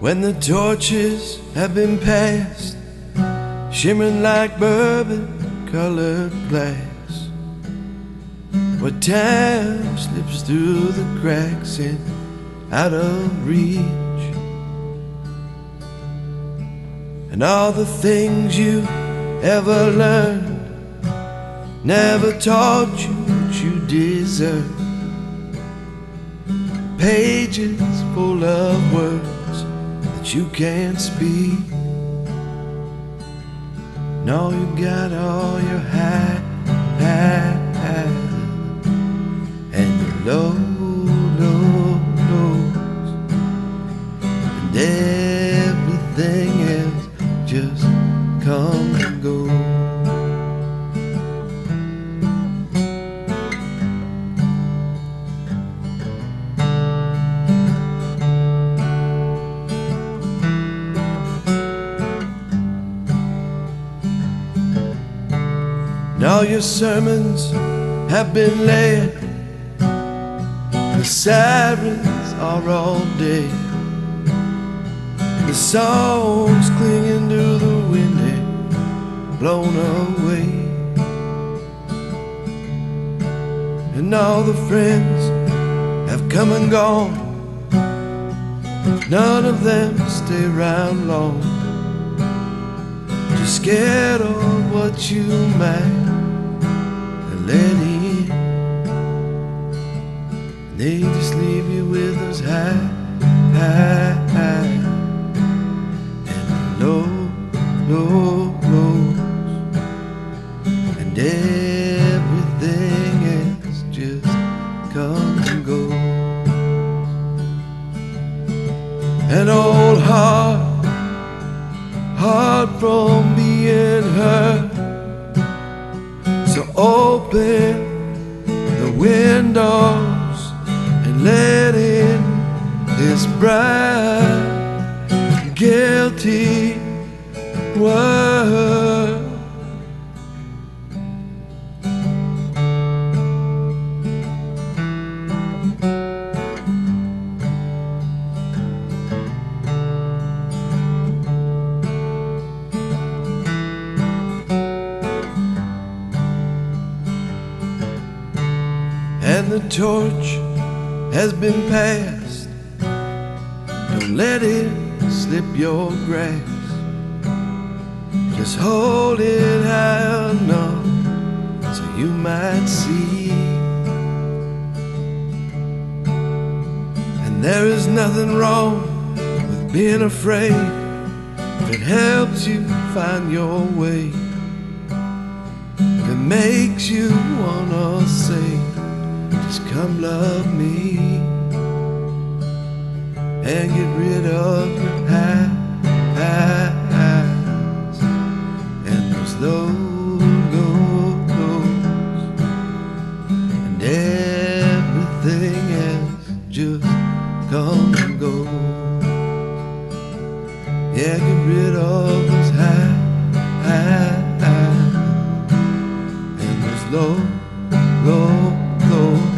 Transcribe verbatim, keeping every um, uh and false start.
When the torches have been passed, shimmering like bourbon-colored glass, where time slips through the cracks and out of reach, and all the things you ever learned never taught you what you deserve. Pages full of words that you can't speak. No, you got all your high, high, high, and your low, low, lows, and everything else just comes and goes. And all your sermons have been led, the sirens are all dead, the songs clinging to the wind and blown away, and all the friends have come and gone, none of them stay around long, just scared of what you might let in. They just leave you with those high, high, high, and low, low, lows, and everything else just comes and goes. An old heart, heart from being hurt, so open the windows and let in this bright, guilty world. And the torch has been passed, don't let it slip your grasp, just hold it high enough so you might see. And there is nothing wrong with being afraid if it helps you find your way, if it makes you wanna say, just come love me, and get rid of your high, high highs and those low, low, lows, and everything else just comes and goes. Yeah, get rid of those high, high highs and those low, low, lows.